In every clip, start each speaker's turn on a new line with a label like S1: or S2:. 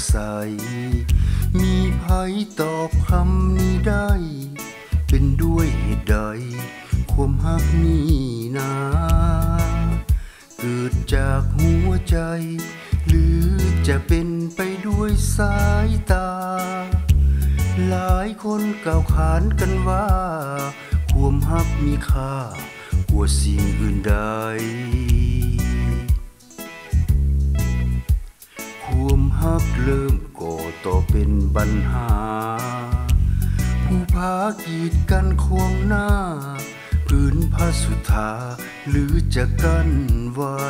S1: ใสมีไผตอบคำนี้ได้เป็นด้วยเหตุใดความฮักนี้นาเกิดจากหัวใจหรือจะเป็นไปด้วยสายตาหลายคนกล่าวขานกันว่าความฮักมีค่ากว่าสิ่งอื่นใดความฮักเริ่มก่อต่อเป็นปัญหาผู้พากีดกันควงหน้าพื้นผ้าสุธาหรือจะกันไว้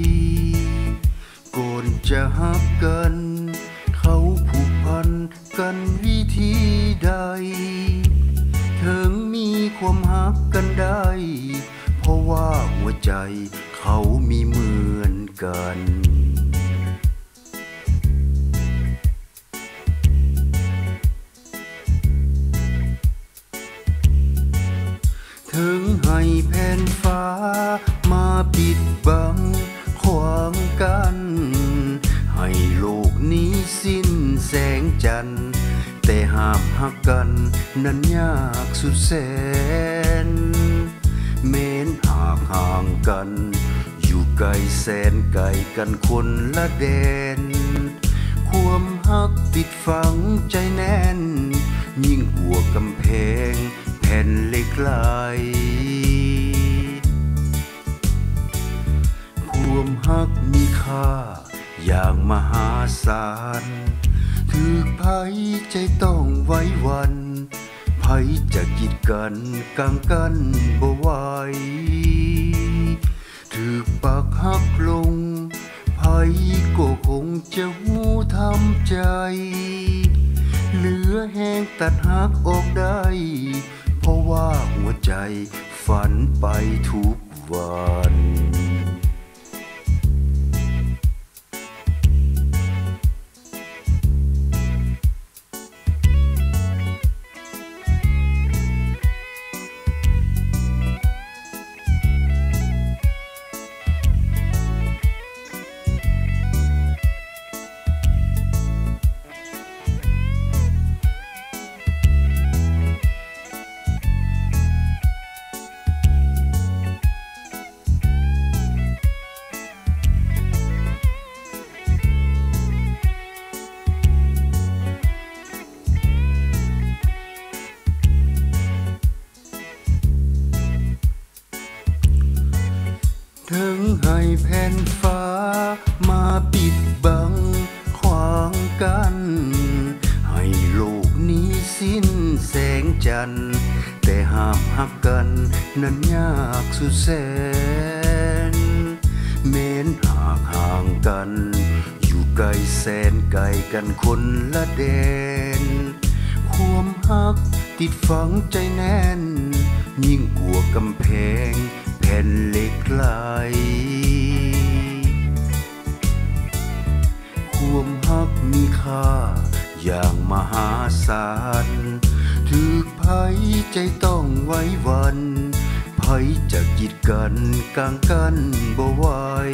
S1: ก่อนจะฮักกันเขาผูกพันกันวิธีใดถึงมีความฮักกันได้เพราะว่าหัวใจเขามีเหมือนกันถึงให้แผ่นฟ้ามาปิดบังขวางกันให้โลกนี้สิ้นแสงจันทร์แต่หากหักกันนั้นยากสุดแสนแม้นหากห่างกันอยู่ไกลแสนไกลกันคนละแดนความฮักติดฝังใจแน่นยิ่งกว่ากำแพงแผ่นเหล็กไหลความฮักมีค่าอย่างมหาศาลถึกไผใจต้องไว้วันไผจะกีดกันกางกันบ่ไหวถึกปักฮักลงไผก็คงจะหูทำใจเหลือแห้งตัดฮักออกได้เพราะว่าหัวใจฝันไปทุกวันถึงให้แผ่นฟ้ามาปิดบังขวางกันให้โลกนี้สิ้นแสงจันทร์แต่หากหักกันนั้นยากสุดแสนแม้นหากห่างกันอยู่ไกลแสนไกลกันคนละแดนความฮักติดฝังใจแน่นยิ่งกว่ากำแพงแผ่นเหล็กไหลความฮักมีค่าอย่างมหาศาลถึกไผใจต้องไว้วันไผจะกีดกันกางกันบ่ไหว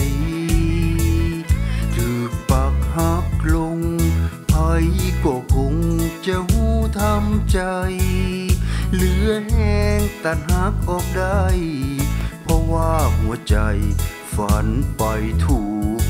S1: ถึกปักฮักลงไผก็คงจะหูทำใจเหลือแห้งตัดฮักออกได้เพราะว่าหัวใจฝันไปทุก